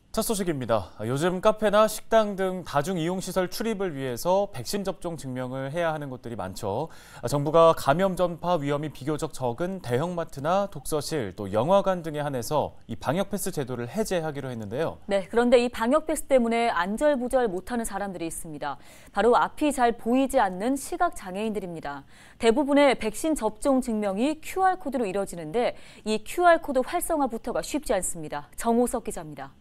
첫 소식입니다. 요즘 카페나 식당 등 다중이용시설 출입을 위해서 백신 접종 증명을 해야 하는 곳들이 많죠. 정부가 감염 전파 위험이 비교적 적은 대형마트나 독서실, 또 영화관 등에 한해서 이 방역 패스 제도를 해제하기로 했는데요. 네, 그런데 이 방역 패스 때문에 안절부절 못하는 사람들이 있습니다. 바로 앞이 잘 보이지 않는 시각 장애인들입니다. 대부분의 백신 접종 증명이 QR코드로 이뤄지는데 이 QR코드 활성화부터가 쉽지 않습니다. 정호석 기자입니다.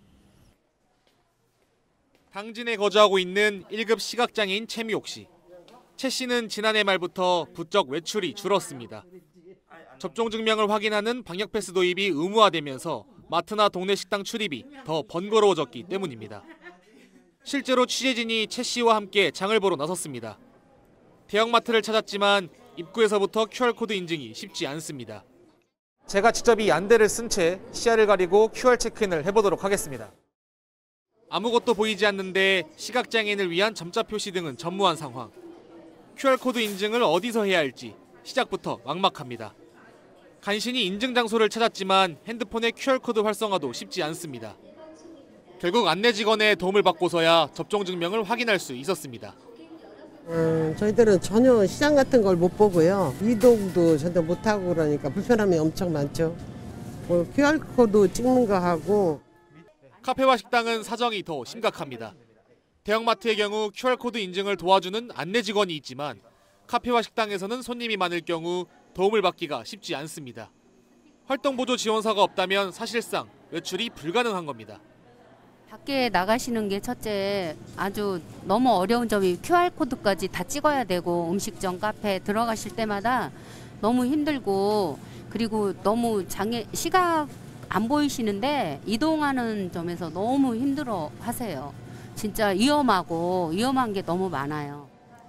당진에 거주하고 있는 1급 시각장애인 최미옥 씨. 최 씨는 지난해 말부터 부쩍 외출이 줄었습니다. 접종 증명을 확인하는 방역 패스 도입이 의무화되면서 마트나 동네 식당 출입이 더 번거로워졌기 때문입니다. 실제로 취재진이 최 씨와 함께 장을 보러 나섰습니다. 대형마트를 찾았지만 입구에서부터 QR코드 인증이 쉽지 않습니다. 제가 직접 이 안대를 쓴 채 시야를 가리고 QR 체크인을 해보도록 하겠습니다. 아무것도 보이지 않는데 시각장애인을 위한 점자 표시 등은 전무한 상황. QR코드 인증을 어디서 해야 할지 시작부터 막막합니다. 간신히 인증 장소를 찾았지만 핸드폰의 QR코드 활성화도 쉽지 않습니다. 결국 안내 직원의 도움을 받고서야 접종 증명을 확인할 수 있었습니다. 저희들은 전혀 시장 같은 걸 못 보고요. 이동도 전혀 못하고 그러니까 불편함이 엄청 많죠. QR코드 찍는 거 하고. 카페와 식당은 사정이 더 심각합니다. 대형마트의 경우 QR코드 인증을 도와주는 안내 직원이 있지만 카페와 식당에서는 손님이 많을 경우 도움을 받기가 쉽지 않습니다. 활동보조 지원사가 없다면 사실상 외출이 불가능한 겁니다. 밖에 나가시는 게 첫째 아주 너무 어려운 점이 QR코드까지 다 찍어야 되고 음식점, 카페 들어가실 때마다 너무 힘들고 그리고 너무 시각 안 보이시는데 이동하는 점에서 너무 힘들어 하세요. 진짜 위험한 게 너무 많아요.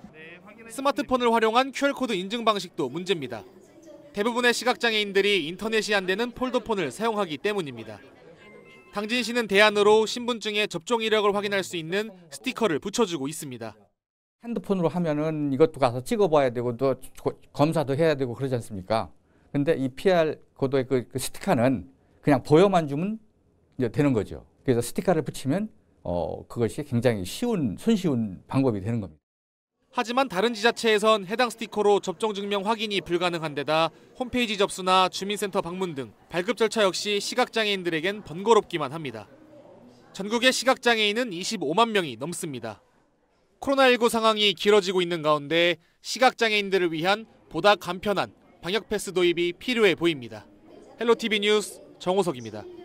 스마트폰을 활용한 QR코드 인증 방식도 문제입니다. 대부분의 시각장애인들이 인터넷이 안 되는 폴더폰을 사용하기 때문입니다. 당진시는 대안으로 신분증에 접종 이력을 확인할 수 있는 스티커를 붙여주고 있습니다. 핸드폰으로 하면은 이것도 가서 찍어봐야 되고 또 검사도 해야 되고 그러지 않습니까? 근데 이 PR 코드의 그 스티커는 그냥 보여만 주면 이제 되는 거죠. 그래서 스티커를 붙이면 그것이 굉장히 손쉬운 방법이 되는 겁니다. 하지만 다른 지자체에선 해당 스티커로 접종 증명 확인이 불가능한 데다 홈페이지 접수나 주민센터 방문 등 발급 절차 역시 시각장애인들에겐 번거롭기만 합니다. 전국의 시각장애인은 25만 명이 넘습니다. 코로나19 상황이 길어지고 있는 가운데 시각장애인들을 위한 보다 간편한 방역 패스 도입이 필요해 보입니다. 헬로티비 뉴스 정호석입니다.